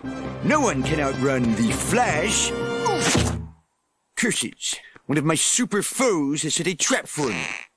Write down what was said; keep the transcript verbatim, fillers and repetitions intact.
No one can outrun the Flash. Curses. One of my super foes has set a trap for me.